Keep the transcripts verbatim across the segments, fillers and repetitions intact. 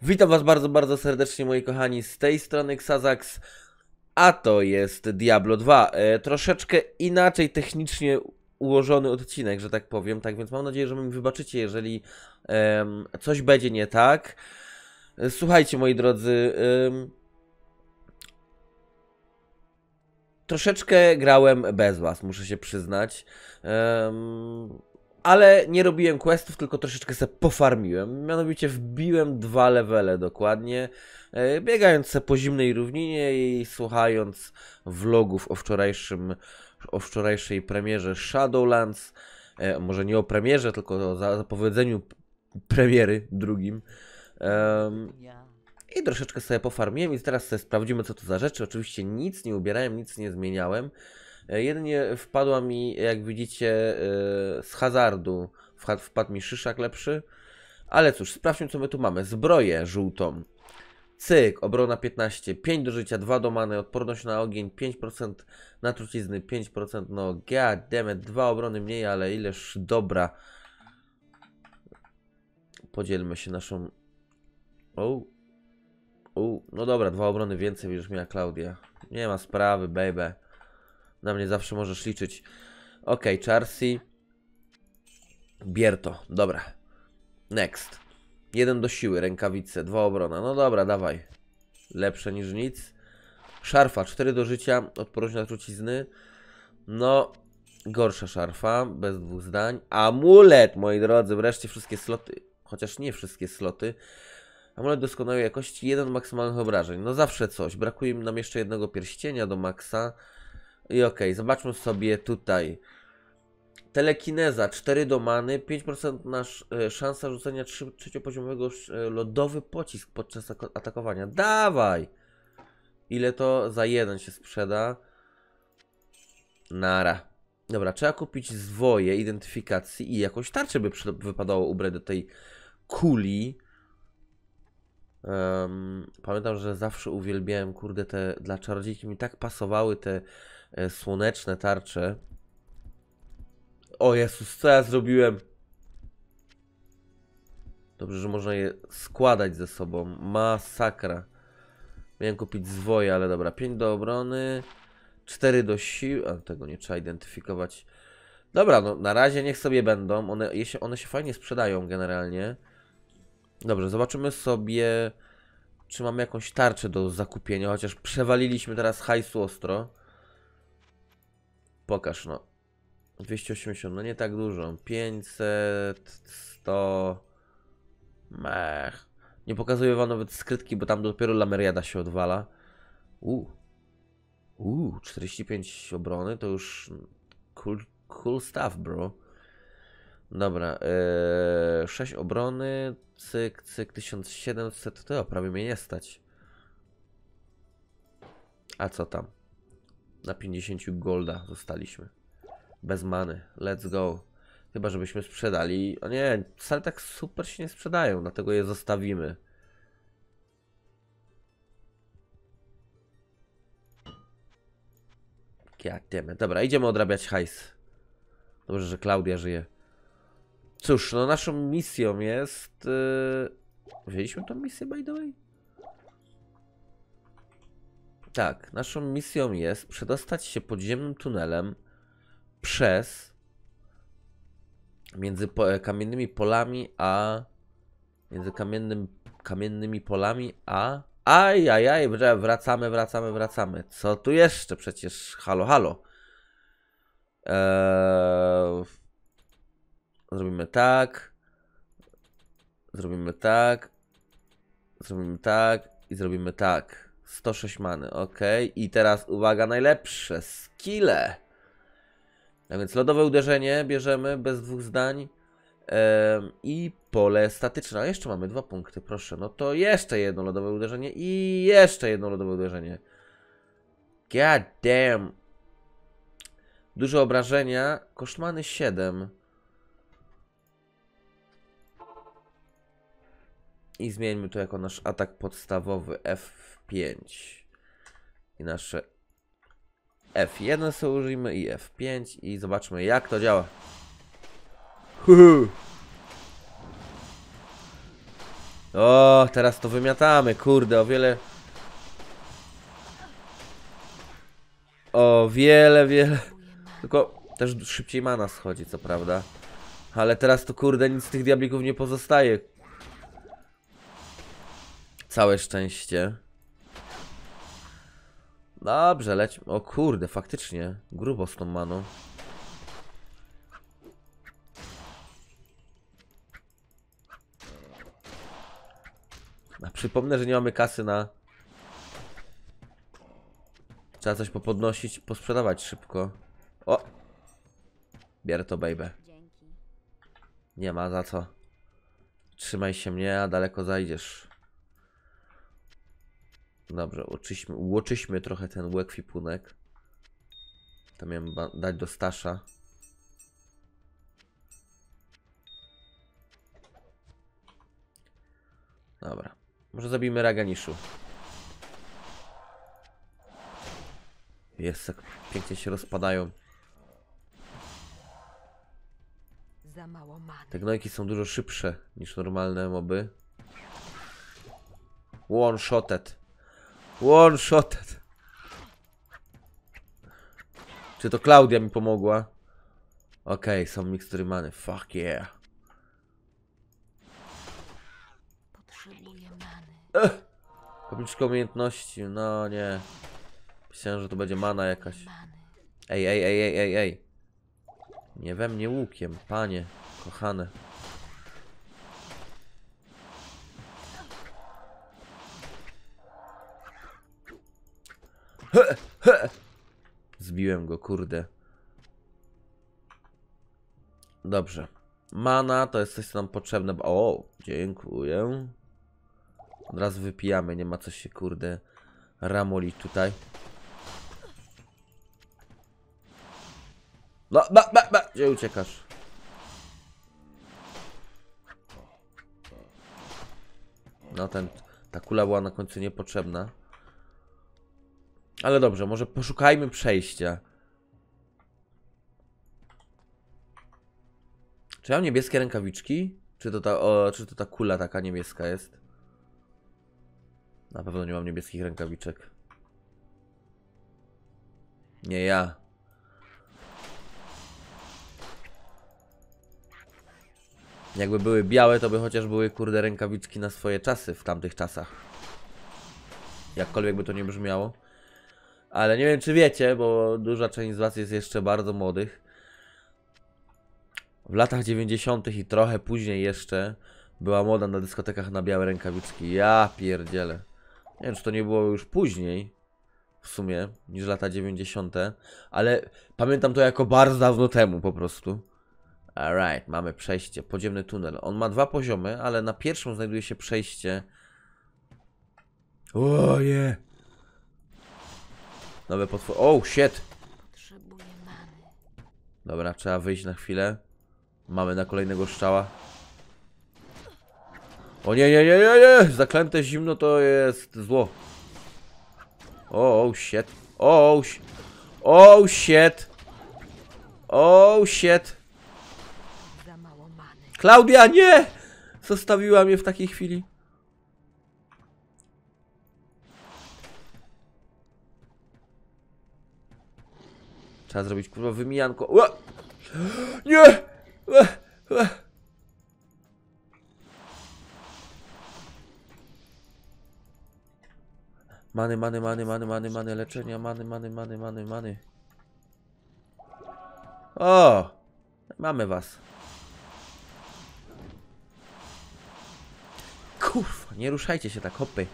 Witam was bardzo, bardzo serdecznie, moi kochani, z tej strony Xazax, a to jest Diablo dwa. E, troszeczkę inaczej technicznie ułożony odcinek, że tak powiem, tak więc mam nadzieję, że mi wybaczycie, jeżeli em, coś będzie nie tak. E, Słuchajcie, moi drodzy, em, troszeczkę grałem bez was, muszę się przyznać. Em, Ale nie robiłem questów, tylko troszeczkę se pofarmiłem. Mianowicie wbiłem dwa levele dokładnie, e, biegając se po zimnej równinie i słuchając vlogów o wczorajszym, o wczorajszej premierze Shadowlands. E, może nie o premierze, tylko o za- zapowiedzeniu premiery drugim. Em, I troszeczkę sobie pofarmiłem i teraz sobie sprawdzimy, co to za rzeczy. Oczywiście nic nie ubierałem, nic nie zmieniałem. E, Jedynie wpadła mi, jak widzicie, e, z hazardu wchad- wpadł mi szyszak lepszy. Ale cóż, sprawdźmy, co my tu mamy. Zbroję żółtą. Cyk, obrona piętnaście, pięć do życia, dwa do many, odporność na ogień, pięć procent na trucizny, pięć procent no god damn it, dwa obrony mniej, ale ileż dobra. Podzielmy się naszą... O, o, no dobra, dwa obrony więcej niż miała Klaudia. Nie ma sprawy, baby. Na mnie zawsze możesz liczyć. Ok, Charsi. Bierto, dobra. Next. Jeden do siły, rękawice, dwa obrona. No dobra, dawaj. Lepsze niż nic. Szarfa, cztery do życia, odporność na trucizny. No, gorsza szarfa, bez dwóch zdań. Amulet, moi drodzy, wreszcie wszystkie sloty. Chociaż nie wszystkie sloty. Amulet doskonałej jakości, jeden maksymalnych obrażeń. No zawsze coś. Brakuje nam jeszcze jednego pierścienia do maksa. I okej, okay, zobaczmy sobie tutaj. Telekineza, cztery do many, pięć procent nasz e, szansa rzucenia trzeciopoziomowego e, lodowy pocisk podczas atakowania. Dawaj! Ile to za jeden się sprzeda? Nara. Dobra, trzeba kupić zwoje identyfikacji i jakąś tarczę by wypadało ubrać do tej kuli. Um, pamiętam, że zawsze uwielbiałem, kurde, te dla czarodziejki mi tak pasowały te e, słoneczne tarcze. O Jezus, co ja zrobiłem? Dobrze, że można je składać ze sobą. Masakra. Miałem kupić zwoje, ale dobra. pięć do obrony, cztery do sił. A tego nie trzeba identyfikować. Dobra, no na razie niech sobie będą. One, one się fajnie sprzedają generalnie. Dobrze, zobaczymy sobie, czy mamy jakąś tarczę do zakupienia. Chociaż przewaliliśmy teraz hajsu ostro. Pokaż, no. dwieście osiemdziesiąt, no nie tak dużo. pięćset, sto... Mech. Nie pokazuję wam nawet skrytki, bo tam dopiero Lameriada się odwala. Uuu. Uuu, czterdzieści pięć obrony, to już cool, cool stuff, bro. Dobra, ee, sześć obrony, cyk, cyk, tysiąc siedemset, to prawie mnie nie stać. A co tam? Na pięćdziesiąt golda zostaliśmy. Bez many, let's go. Chyba, żebyśmy sprzedali. O nie, wcale tak super się nie sprzedają, dlatego je zostawimy. Goddammit. Dobra, idziemy odrabiać hajs. Dobrze, że Klaudia żyje. Cóż, no naszą misją jest... Yy... Wzięliśmy tą misję, by the way? Tak, naszą misją jest przedostać się podziemnym tunelem przez... Między po, kamiennymi polami a... Między kamiennym, kamiennymi polami a... Aj, aj, aj, wracamy, wracamy, wracamy. Co tu jeszcze przecież? Halo, halo. Eee... Zrobimy tak. Zrobimy tak. Zrobimy tak. I zrobimy tak. sto sześć many, ok. I teraz uwaga, najlepsze. Skille. A więc lodowe uderzenie bierzemy bez dwóch zdań. Ehm, I pole statyczne. A jeszcze mamy dwa punkty, proszę. No to jeszcze jedno lodowe uderzenie i jeszcze jedno lodowe uderzenie. God damn. Duże obrażenia. Koszmany siedem. I zmieńmy to jako nasz atak podstawowy F pięć. I nasze F jeden sobie użyjmy i F pięć. I zobaczmy, jak to działa. Huhu. O, teraz to wymiatamy, kurde, o wiele... O wiele, wiele... Tylko też szybciej mana schodzi, co prawda. Ale teraz to kurde nic z tych diablików nie pozostaje. Całe szczęście. Dobrze, leć. O kurde, faktycznie. Grubo z tą maną. A przypomnę, że nie mamy kasy na... Trzeba coś popodnosić, posprzedawać szybko. O! Bierę to, baby. Nie ma za co. Trzymaj się mnie, a daleko zajdziesz. Dobrze, uczyśmy, ułoczyśmy trochę ten ekwipunek. To miałem dać do Stasza. Dobra. Może zabijmy Raganiszu. Jest, tak pięknie się rozpadają. Za mało many. Te gnojki są dużo szybsze niż normalne moby. One shotted. One shotted. Czy to Klaudia mi pomogła? Okej, okay, są mikstury many. Fuck yeah. Potrzebuję many. Ech! Kapliczka umiejętności. No nie. Myślałem, że to będzie mana jakaś. Ej, ej, ej, ej, ej, ej. Nie we mnie łukiem, panie, kochane. He, he. Zbiłem go, kurde. Dobrze. Mana to jest coś, co nam potrzebne. O, dziękuję. Od razu wypijamy, nie ma co się, kurde, ramolić tutaj. No, ba, ba, ba. Gdzie uciekasz? No, ten, ta kula była na końcu niepotrzebna. Ale dobrze, może poszukajmy przejścia. Czy ja mam niebieskie rękawiczki? Czy to ta, o, czy to ta kula taka niebieska jest? Na pewno nie mam niebieskich rękawiczek. Nie ja. Jakby były białe, to by chociaż były, kurde, rękawiczki na swoje czasy w tamtych czasach. Jakkolwiek by to nie brzmiało. Ale nie wiem, czy wiecie, bo duża część z was jest jeszcze bardzo młodych. W latach dziewięćdziesiątych i trochę później jeszcze była moda na dyskotekach na białe rękawiczki. Ja pierdzielę. Nie wiem, czy to nie było już później w sumie niż lata dziewięćdziesiąte. Ale pamiętam to jako bardzo dawno temu po prostu. Alright, mamy przejście, podziemny tunel. On ma dwa poziomy, ale na pierwszym znajduje się przejście. Oje! Nowe potwory. Oh shit! Potrzebuję many. Dobra, trzeba wyjść na chwilę. Mamy na kolejnego strzała. O nie, nie, nie, nie, nie! Zaklęte zimno to jest zło. Oh shit. Oh shit. Oh shit. Oh shit. Za mało many. Klaudia, nie! Zostawiła mnie w takiej chwili. Trzeba zrobić, kurwa, wymijanko. Ua! Nie! Ua! Ua! Many, many, many, many, many, many, leczenia, many, many, many, many, many. O! Mamy was. Kurwa, nie ruszajcie się tak, hopy.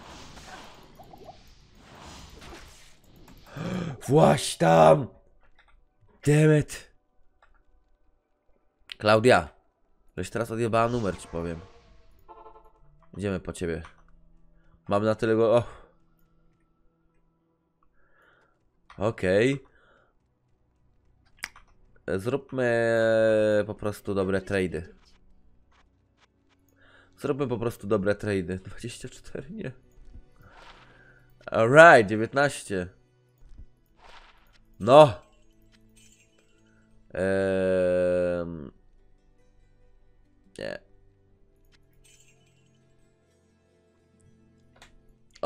Właś tam! Damn it. Klaudia, żeś teraz odjebała numer, ci powiem. Idziemy po ciebie. Mam na tyle go... O. Okej. Okay. Zróbmy po prostu dobre trady. Zróbmy po prostu dobre trady. dwadzieścia cztery, nie. Alright, dziewiętnaście. No. Eee... Nie.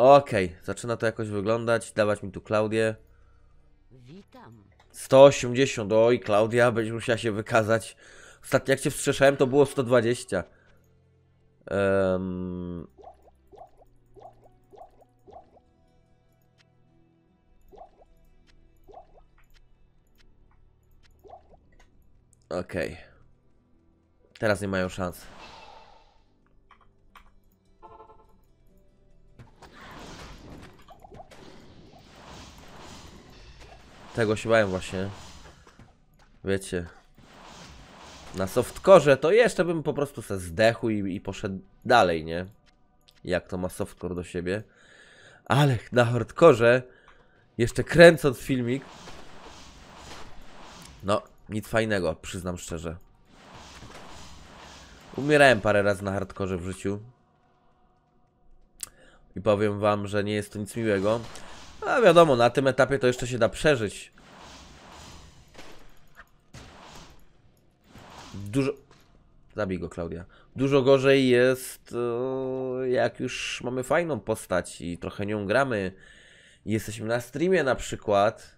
Okej, okay. Zaczyna to jakoś wyglądać. Dawać mi tu Klaudię. Witam. sto osiemdziesiąt, oj, Klaudia, będziesz musiała się wykazać. Ostatnio jak cię wstrzeszałem, to było sto dwadzieścia. Um... Okej. Okay. Teraz nie mają szans. Tego się bałem właśnie. Wiecie. Na softcore to jeszcze bym po prostu se zdechł i, i poszedł dalej, nie? Jak to ma softcore do siebie. Ale na hardcore, jeszcze kręcąc filmik, no, nic fajnego, przyznam szczerze. Umierałem parę razy na hardcore w życiu. I powiem wam, że nie jest to nic miłego. A wiadomo, na tym etapie to jeszcze się da przeżyć. Dużo... Zabij go, Klaudia. Dużo gorzej jest, jak już mamy fajną postać i trochę nią gramy. Jesteśmy na streamie na przykład.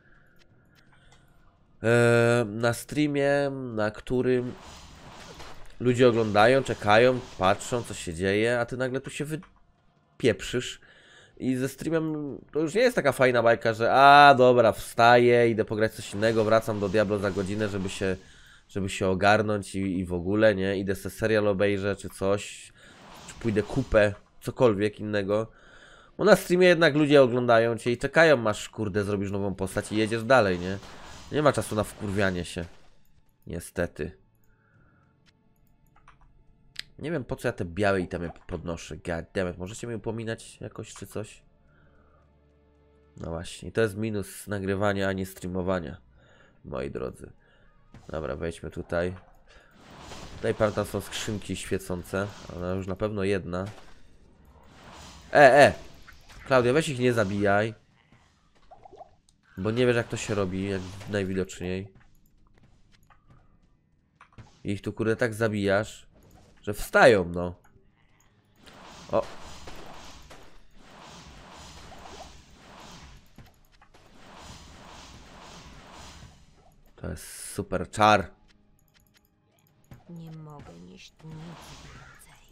Na streamie, na którym ludzie oglądają, czekają, patrzą, co się dzieje, a ty nagle tu się wypieprzysz. I ze streamem to już nie jest taka fajna bajka, że a dobra, wstaję, idę pograć coś innego, wracam do Diablo za godzinę, żeby się, żeby się ogarnąć i, i w ogóle, nie? Idę sobie serial obejrzę, czy coś, czy pójdę kupę, cokolwiek innego. Bo na streamie jednak ludzie oglądają cię i czekają, masz, kurde, zrobisz nową postać i jedziesz dalej, nie? Nie ma czasu na wkurwianie się. Niestety. Nie wiem, po co ja te białe itemy podnoszę. Goddammit, możecie mnie upominać jakoś czy coś? No właśnie, to jest minus nagrywania, a nie streamowania, moi drodzy. Dobra, wejdźmy tutaj. Tutaj pamiętam, są skrzynki świecące. Ona już na pewno jedna. E, e! Klaudia, weź ich nie zabijaj. Bo nie wiesz, jak to się robi, jak najwidoczniej. I ich tu, kurde, tak zabijasz, że wstają, no. O. To jest super czar. Nie mogę nieść nic więcej.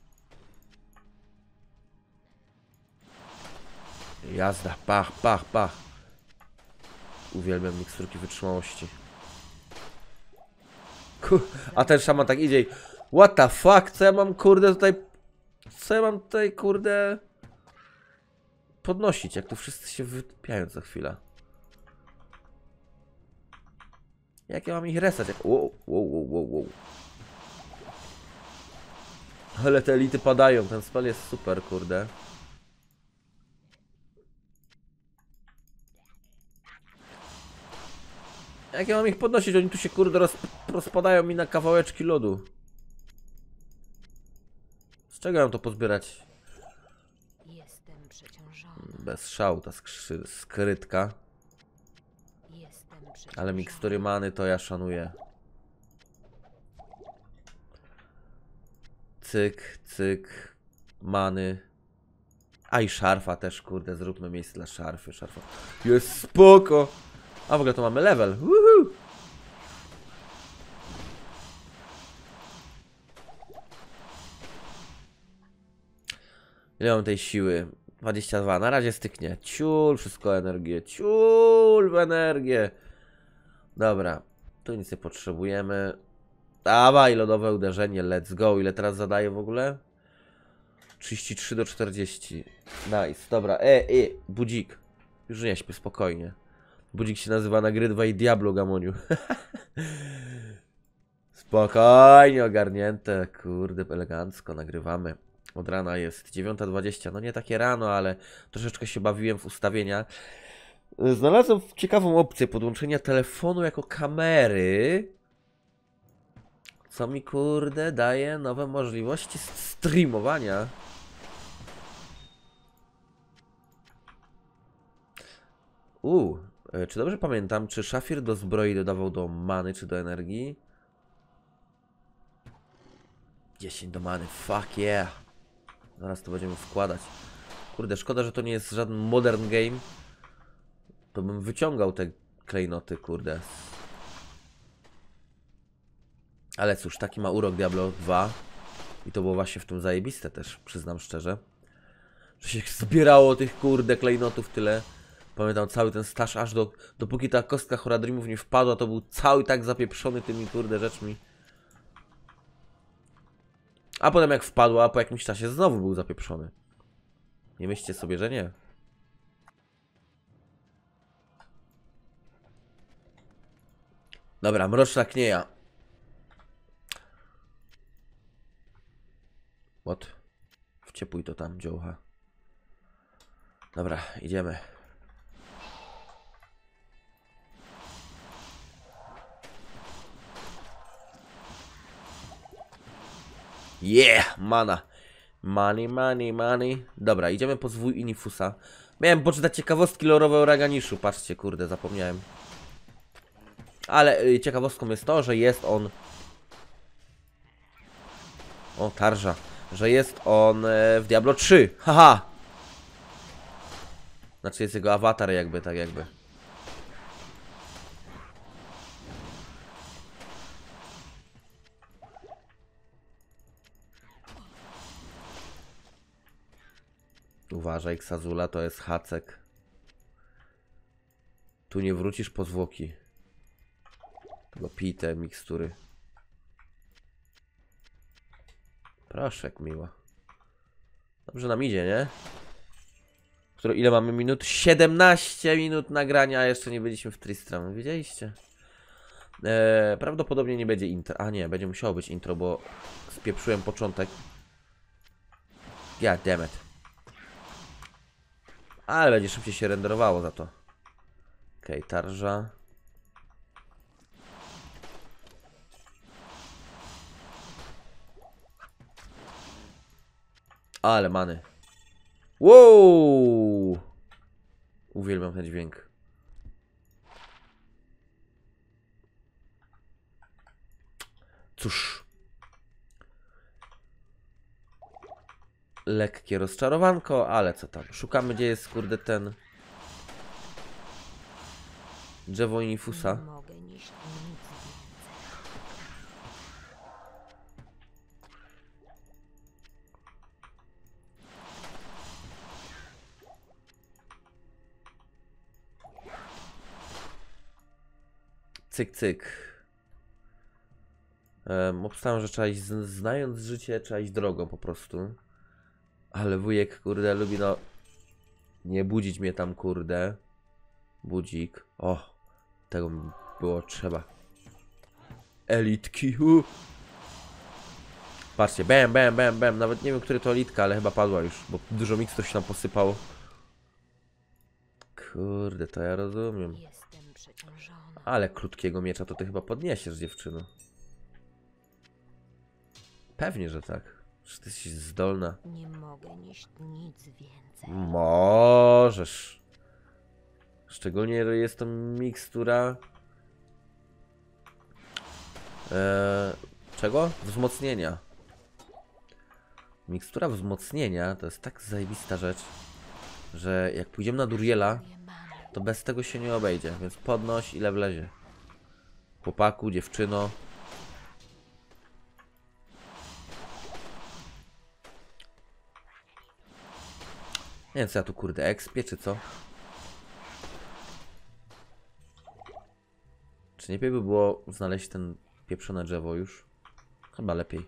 Jazda, pach, pach, pach. Uwielbiam miksturki wytrzymałości. Kur... A ten szaman tak idzie i... What the fuck? Co ja mam, kurde, tutaj... Co ja mam tutaj, kurde... podnosić, jak tu wszyscy się wypiają za chwilę. Jak ja mam ich resać? Jak... Wow, wow, wow, wow, wow. Ale te elity padają, ten spell jest super, kurde. Jak ja mam ich podnosić? Oni tu się, kurde, roz... rozpadają mi na kawałeczki lodu. Z czego ja mam to pozbierać? Jestem przeciążona. Bez szału ta skrzy... skrytka. Jestem przeciążona. Ale mikstury many to ja szanuję. Cyk, cyk, many. A i szarfa też, kurde, zróbmy miejsce dla szarfy. Szarfa. Jest spoko! A w ogóle to mamy level. Woohoo! Ile mam tej siły? dwadzieścia dwa. Na razie styknie. Ciul, wszystko energię. Ciul w energię. Dobra. Tu nic nie potrzebujemy. Dawaj, lodowe uderzenie. Let's go. Ile teraz zadaję w ogóle? trzydzieści trzy do czterdziestu. Nice. Dobra. E, e, budzik. Już nie śpię, spokojnie. Budzik się nazywa Nagrydwa i Diablo, Gamoniu. Spokojnie, ogarnięte. Kurde, elegancko nagrywamy. Od rana jest dziewiąta dwadzieścia. No nie takie rano, ale troszeczkę się bawiłem w ustawienia. Znalazłem ciekawą opcję podłączenia telefonu jako kamery. Co mi, kurde, daje nowe możliwości streamowania. Uuu, czy dobrze pamiętam, czy szafir do zbroi dodawał do many, czy do energii? dziesięć do many, fuck yeah. Zaraz to będziemy wkładać. Kurde, szkoda, że to nie jest żaden modern game. To bym wyciągał te klejnoty, kurde. Ale cóż, taki ma urok Diablo dwa. I to było właśnie w tym zajebiste też, przyznam szczerze. Że się zbierało tych kurde klejnotów tyle. Pamiętam cały ten staż, aż do, dopóki ta kostka Horadrimów nie wpadła, to był cały tak zapieprzony tymi kurde rzeczmi. A potem jak wpadła, po jakimś czasie znowu był zapieprzony. Nie myślcie sobie, że nie. Dobra, mroczna knieja. What? Wciepuj to tam, dziołcha. Dobra, idziemy. Yeah, mana. Money, money, money. Dobra, idziemy po zwój Inifusa. Miałem poczytać ciekawostki lorowe o Raganiszu. Patrzcie, kurde, zapomniałem. Ale y, ciekawostką jest to, że jest on... O, tarża. Że jest on e, w Diablo trzy. Haha. Znaczy jest jego awatar jakby, tak jakby. Uważaj, Xazula, to jest hacek. Tu nie wrócisz po zwłoki. Tylko pij te mikstury. Proszę, jak miła. Dobrze nam idzie, nie? Które, ile mamy minut? siedemnaście minut nagrania, a jeszcze nie byliśmy w Tristram. Widzieliście? Eee, prawdopodobnie nie będzie intro. A nie, będzie musiało być intro, bo spieprzyłem początek. God damn it. Ale będzie szybciej się renderowało za to. Okej, okay, tarża. Ale many. Wow! Uwielbiam ten dźwięk. Cóż. Lekkie rozczarowanko, ale co tam. Szukamy, gdzie jest, kurde, ten... drzewo Inifusa. Nie mogę nieść nic więcej. Cyk, cyk. Um, obstałem, że trzeba iść, znając życie, trzeba iść drogą po prostu. Ale wujek, kurde, lubi no... nie budzić mnie tam, kurde. Budzik. O, tego mi było trzeba. Elitki. Uh. Patrzcie, bam, bam, bam, bam. Nawet nie wiem, który to elitka, ale chyba padła już, bo dużo mikstów się tam posypało. Kurde, to ja rozumiem. Jestem przeciążona. Ale krótkiego miecza to ty chyba podniesiesz, dziewczyno. Pewnie, że tak. Że ty jesteś zdolna. Nie mogę nieść nic więcej. Możesz. Szczególnie, że jest to mikstura... Eee, czego? Wzmocnienia. Mikstura wzmocnienia to jest tak zajebista rzecz, że jak pójdziemy na Duriela, Nie mamy. to bez tego się nie obejdzie, więc podnoś ile wlezie. Chłopaku, dziewczyno. Nie wiem, co ja tu kurde ekspię, czy co? Czy nie lepiej by było znaleźć ten pieprzone drzewo już? Chyba lepiej.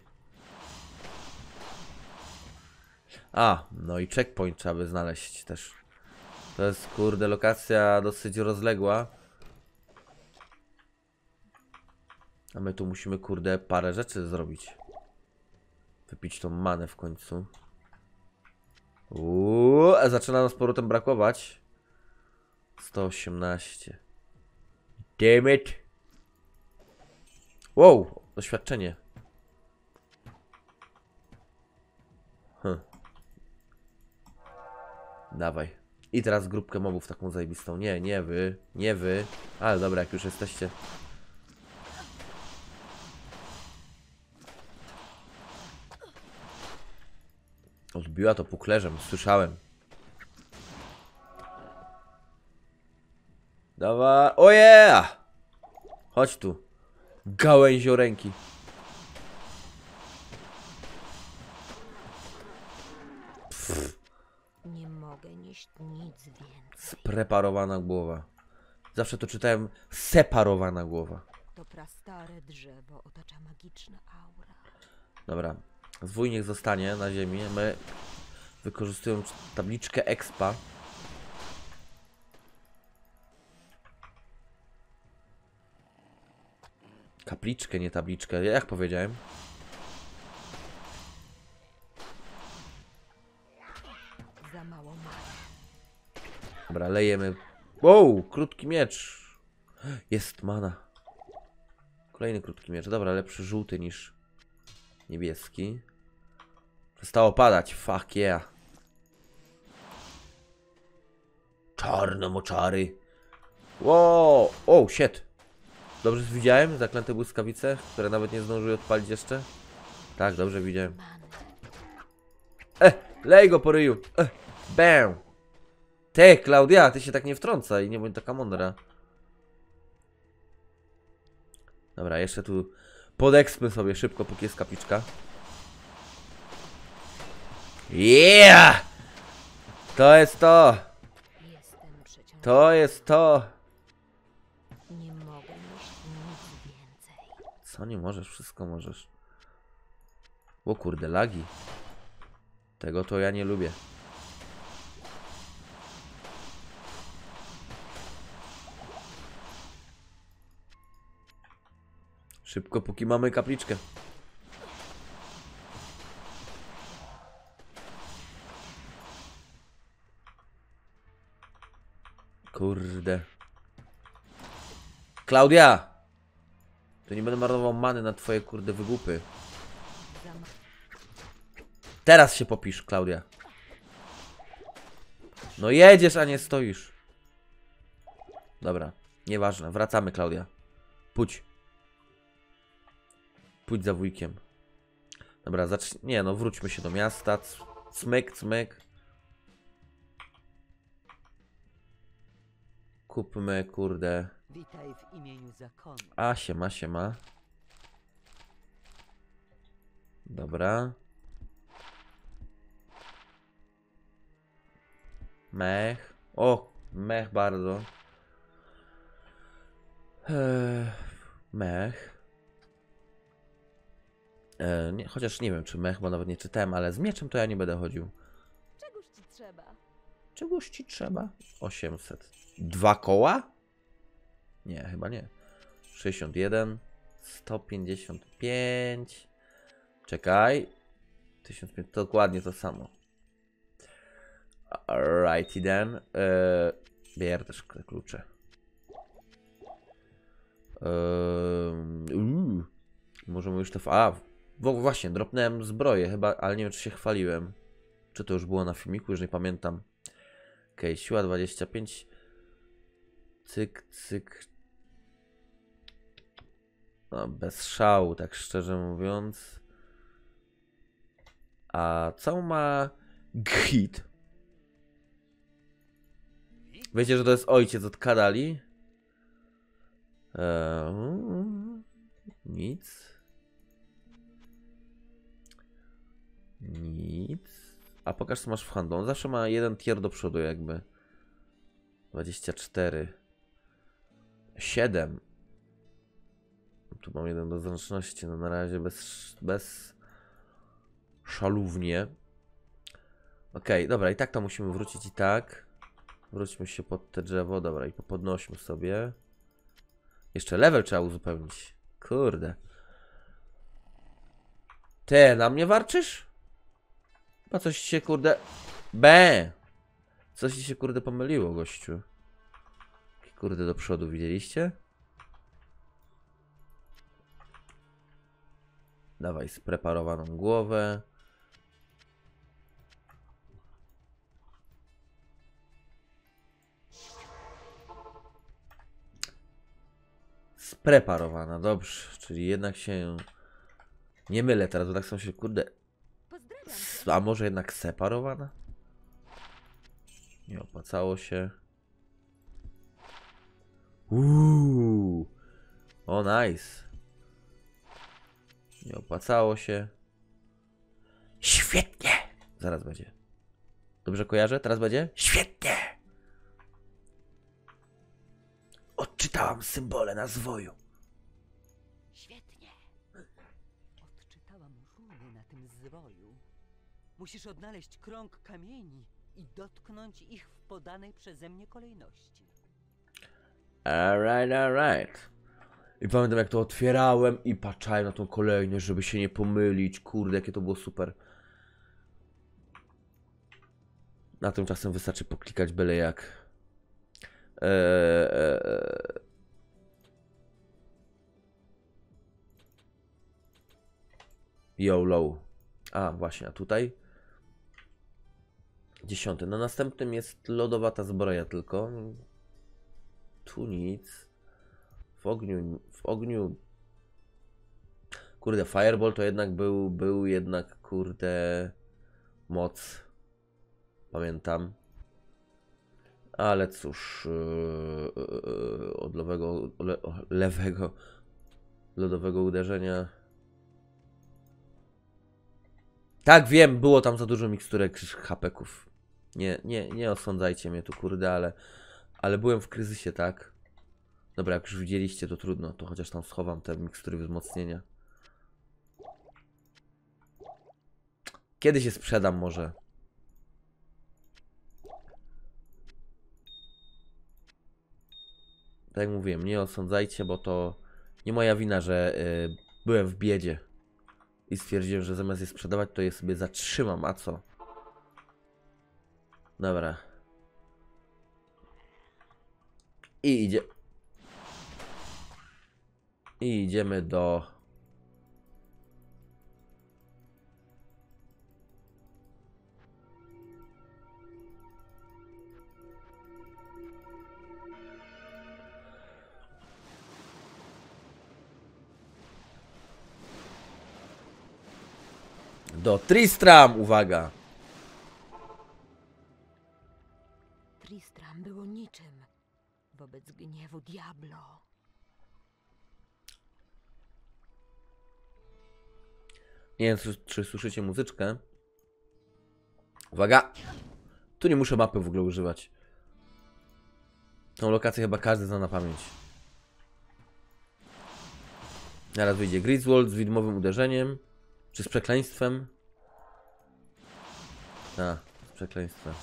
A, no i checkpoint trzeba by znaleźć też. To jest kurde lokacja dosyć rozległa. A my tu musimy kurde parę rzeczy zrobić. Wypić tą manę w końcu. Uuu, a zaczyna nam z powrotem brakować. sto osiemnaście. Damn it. Wow, doświadczenie. Hm. Dawaj. I teraz grupkę mobów taką zajebistą. Nie, nie wy, nie wy. Ale dobra, jak już jesteście. Odbiła to puklerzem, słyszałem. Dawaj. O yeah! Chodź tu. Gałęzioręki. Nie mogę nieść nic więcej. Spreparowana głowa. Zawsze to czytałem separowana głowa. To prastare drzewo otacza magiczna aura. Dobra. Zwój niech zostanie na ziemi. My wykorzystując tabliczkę expa. Kapliczkę, nie tabliczkę. Jak powiedziałem? Za mało many. Dobra, lejemy. Wow, krótki miecz. Jest mana. Kolejny krótki miecz. Dobra, lepszy żółty niż niebieski. Przestało padać. Fuck yeah. Czarne moczary. Wow. Oh, shit. Dobrze widziałem zaklęte błyskawice, które nawet nie zdążyły odpalić jeszcze? Tak, dobrze widziałem. Many. E, lej go po ryju. E, bam. Ty, Klaudia, ty się tak nie wtrącaj, nie bądź taka mądra. Dobra, jeszcze tu podekspmy sobie szybko, póki jest kapliczka. Yeah! To jest to! Jestem przeciążona. To jest to! Nie mogę nieść nic więcej. Co nie możesz? Wszystko możesz. O kurde, lagi. Tego to ja nie lubię. Szybko, póki mamy kapliczkę. Kurde. Klaudia! To nie będę marnował many na twoje kurde wygłupy. Za ma... Teraz się popisz, Klaudia. No jedziesz, a nie stoisz. Dobra, nieważne. Wracamy, Klaudia. Pójdź. Pójdź za wujkiem. Dobra, zacznij. Nie, no wróćmy się do miasta. C cmyk, cmyk. Kupmy, kurde. Witaj w imieniu zakonu. A, siema, siema. Dobra. Mech. O, mech bardzo. Eee, mech. Eee, nie, chociaż nie wiem, czy mech, bo nawet nie czytałem, ale z mieczem to ja nie będę chodził. Czegoż ci trzeba? Czegoś ci trzeba? osiemset. Dwa koła? Nie, chyba nie. sześćdziesiąt jeden. sto pięćdziesiąt pięć. Czekaj. tysiąc pięćset. Dokładnie to samo. Alrighty then. Eee, bier też klucze. Eee, uu. Możemy już to... A, bo właśnie, dropnąłem zbroję chyba, ale nie wiem, czy się chwaliłem. Czy to już było na filmiku, już nie pamiętam. Okej, okay, siła dwadzieścia pięć. Cyk, cyk. No, bez szału, tak szczerze mówiąc. A co ma Git? Wiecie, że to jest ojciec od Kadali? Eee, nic. Nic. A pokaż, co masz w handlu. On zawsze ma jeden tier do przodu jakby. dwadzieścia cztery. siedem. Tu mam jeden do zręczności. No na razie bez, bez szalównie. Okej, okay, dobra. I tak to musimy wrócić i tak. Wróćmy się pod te drzewo. Dobra, i podnośmy sobie. Jeszcze level trzeba uzupełnić. Kurde. Ty, na mnie warczysz? Chyba coś ci się kurde... Bę! Coś ci się kurde pomyliło, gościu. Kurde do przodu, widzieliście? Dawaj spreparowaną głowę. Spreparowana, dobrze. Czyli jednak się nie mylę teraz, bo tak są się kurde... A może jednak separowana? Nie opłacało się. Uuu. O, nice. Nie opłacało się. Świetnie! Zaraz będzie. Dobrze kojarzę? Teraz będzie? Świetnie! Odczytałam symbole na zwoju. Świetnie. Odczytałam runy na tym zwoju. Musisz odnaleźć krąg kamieni i dotknąć ich w podanej przeze mnie kolejności. Alright, alright. I pamiętam jak to otwierałem i patrzałem na tą kolejność, żeby się nie pomylić. Kurde, jakie to było super. Na tymczasem wystarczy poklikać byle jak. Eee, eee. YOLO. A, właśnie, a tutaj? Dziesiąty. Na następnym jest lodowata zbroja tylko. Tu nic. W ogniu, w ogniu... Kurde, Fireball to jednak był, był jednak, kurde, moc. Pamiętam. Ale cóż, yy, od lewego, le, lewego, lodowego uderzenia. Tak, wiem, było tam za dużo miksturek hapeków. Nie, nie, nie osądzajcie mnie tu, kurde, ale, ale byłem w kryzysie, tak? Dobra, jak już widzieliście, to trudno, to chociaż tam schowam te mikstury wzmocnienia. Kiedy się sprzedam może? Tak jak mówiłem, nie osądzajcie, bo to nie moja wina, że y, byłem w biedzie. I stwierdziłem, że zamiast je sprzedawać, to je sobie zatrzymam, a co? Dobra. I idzie... I idziemy do... Do Tristram, uwaga! Tristram było niczym wobec gniewu Diablo. Nie wiem, czy, czy słyszycie muzyczkę. Uwaga! Tu nie muszę mapy w ogóle używać. Tą lokację chyba każdy zna na pamięć. Zaraz wyjdzie Griswold z widmowym uderzeniem. Czy z przekleństwem? A, z przekleństwem.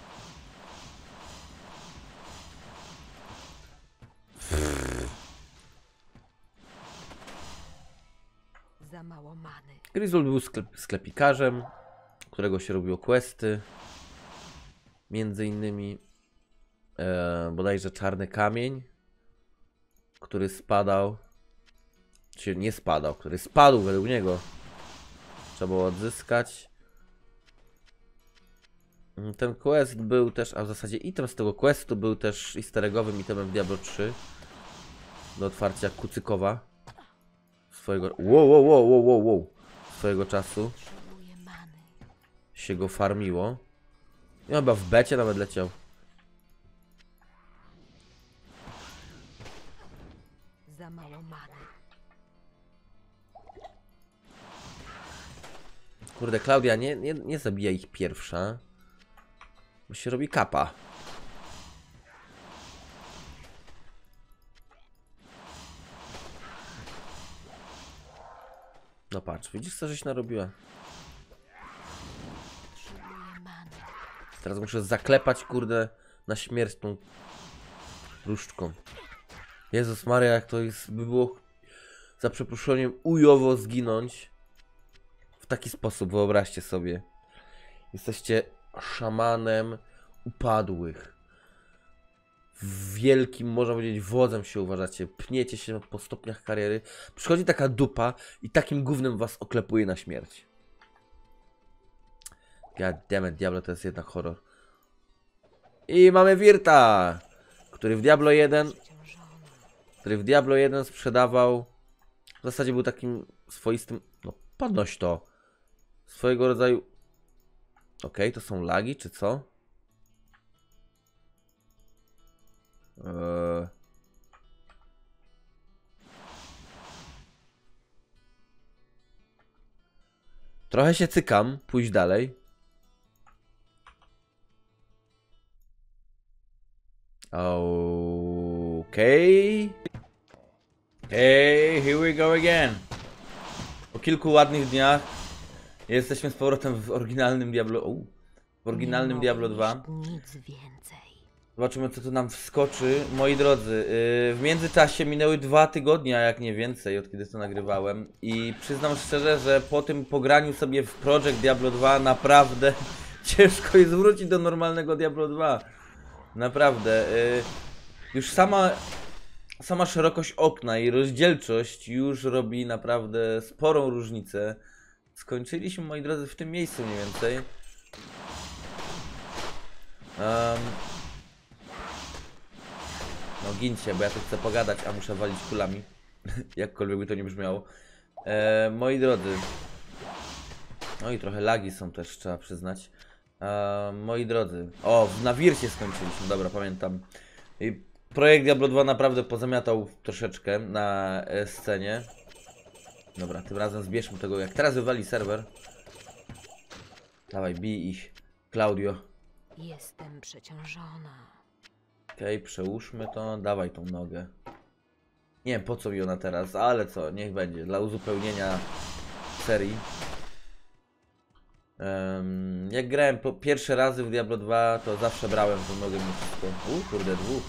Za mało many. Griswold był sklep sklepikarzem, którego się robiło questy. Między innymi e, bodajże czarny kamień, który spadał. Czy nie spadał, który spadł według niego. Trzeba było odzyskać. Ten quest był też, a w zasadzie item z tego questu był też easter eggowym itemem w Diablo trzy. Do otwarcia kucykowa. Swojego... Wow, wow, wow, wow, wow, wow. Swojego czasu. Potrzebuję many. Się go farmiło. I chyba w becie nawet leciał. Za mało many. Kurde, Klaudia, nie, nie, nie zabija ich pierwsza. Bo się robi kapa. No patrz, widzisz co żeś narobiła? Potrzebuję many. Teraz muszę zaklepać, kurde, na śmierć tą różdżką. Jezus Maria, jak to jest, by było za przeproszeniem ujowo zginąć w taki sposób, wyobraźcie sobie. Jesteście szamanem upadłych. Wielkim, można powiedzieć, wodzem się uważacie. Pniecie się po stopniach kariery. Przychodzi taka dupa i takim gównem was oklepuje na śmierć. God damn it, Diablo to jest jednak horror. I mamy Wirta, który w Diablo jeden który w Diablo jeden sprzedawał, w zasadzie był takim swoistym, no podnoś to, swojego rodzaju, okej, okay, to są lagi, czy co? Eee... Trochę się cykam, pójść dalej. Okej. Hey, here we go again. Po kilku ładnych dniach jesteśmy z powrotem w oryginalnym Diablo... U, w oryginalnym Nie Diablo mogę dwa. już Nic więcej. Zobaczymy, co tu nam wskoczy. Moi drodzy, yy, w międzyczasie minęły dwa tygodnie, a jak nie więcej, od kiedy to nagrywałem. I przyznam szczerze, że po tym pograniu sobie w Project Diablo dwa naprawdę ciężko jest wrócić do normalnego Diablo dwa. Naprawdę. Yy, już sama, sama szerokość okna i rozdzielczość już robi naprawdę sporą różnicę. Skończyliśmy, moi drodzy, w tym miejscu mniej więcej. Um, No gincie, bo ja tu chcę pogadać, a muszę walić kulami. Jakkolwiek by to nie brzmiało. E, moi drodzy. No i trochę lagi są też, trzeba przyznać. E, moi drodzy. O, na Wircie skończyliśmy, dobra, pamiętam. I projekt Diablo dwa naprawdę pozamiatał troszeczkę na e, scenie. Dobra, tym razem zbierzmy tego, jak teraz wywali serwer. Dawaj, bij ich, Claudio. Jestem przeciążona. Okej, okay, przełóżmy to, dawaj tą nogę. Nie wiem po co mi ona teraz, ale co, niech będzie, dla uzupełnienia serii. Um, jak grałem po pierwsze razy w Diablo dwa, to zawsze brałem tą nogę mi wszystko. U, kurde, dwóch.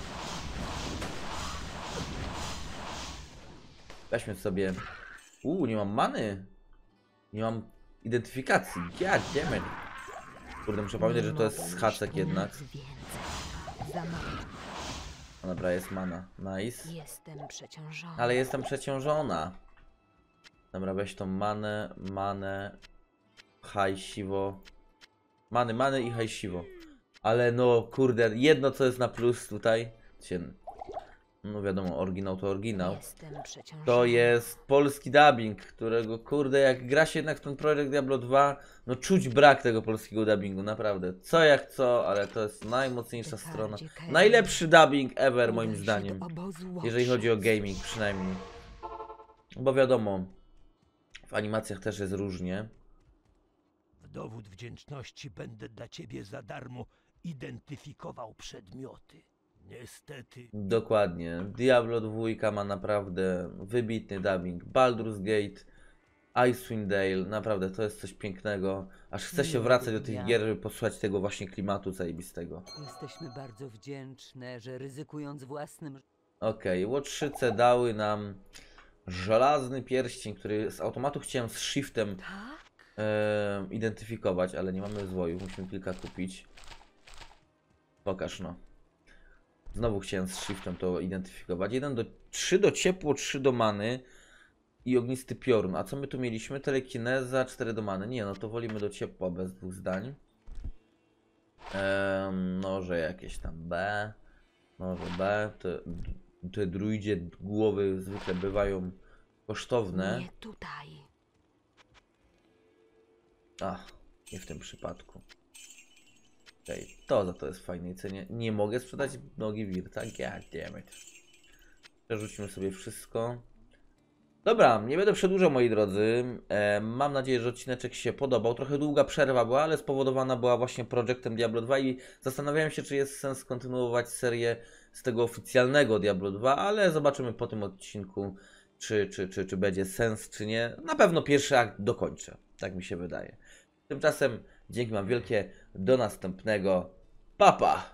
Weźmy sobie... U, nie mam many. Nie mam identyfikacji, ja damn. Kurde, muszę pamiętać, że to jest haczek jednak. Za mało. Dobra, jest mana. Nice. Jestem przeciążona. Ale jestem przeciążona. Dobra, weź tą manę, manę, hajsiwo. Many, many i hajsiwo. Ale no, kurde, jedno co jest na plus tutaj. No wiadomo, oryginał to oryginał. Jestem przeciążona. To jest polski dubbing, którego kurde, jak gra się jednak w ten projekt Diablo dwa, no czuć brak tego polskiego dubbingu, naprawdę. Co jak co, ale to jest najmocniejsza strona. Najlepszy dubbing ever moim zdaniem, jeżeli chodzi o gaming przynajmniej. Bo wiadomo, w animacjach też jest różnie. W dowód wdzięczności będę dla ciebie za darmo identyfikował przedmioty. Niestety. Dokładnie. Diablo dwa ma naprawdę wybitny dubbing. Baldur's Gate, Icewind Dale, naprawdę to jest coś pięknego. Aż chce się wracać do tych gier, żeby posłuchać tego właśnie klimatu zajebistego. Jesteśmy bardzo wdzięczne, że ryzykując własnym... Okej, okay. Łotrzyce dały nam żelazny pierścień, który z automatu chciałem z shiftem Tak? e, identyfikować, ale nie mamy zwoju, musimy kilka kupić. Pokaż no. Znowu chciałem z shiftem to identyfikować. jeden do trzy do ciepło, trzy do many i ognisty piorun. A co my tu mieliśmy? Telekineza, cztery do many. Nie, no to wolimy do ciepła bez dwóch zdań. Ehm, noże jakieś tam B. Noże B. Te, te druidzie głowy zwykle bywają kosztowne. Nie tutaj. Ach, nie w tym przypadku. Okej, okay, to za to jest w fajnej cenie. Nie mogę sprzedać nogi Wirta, god damn it. Przerzućmy sobie wszystko. Dobra, nie będę przedłużał, moi drodzy. E, mam nadzieję, że odcineczek się podobał. Trochę długa przerwa była, ale spowodowana była właśnie projektem Diablo dwa i zastanawiałem się, czy jest sens kontynuować serię z tego oficjalnego Diablo dwa, ale zobaczymy po tym odcinku, czy, czy, czy, czy będzie sens, czy nie. Na pewno pierwszy akt dokończę, tak mi się wydaje. Tymczasem dzięki wam wielkie, do następnego, pa pa!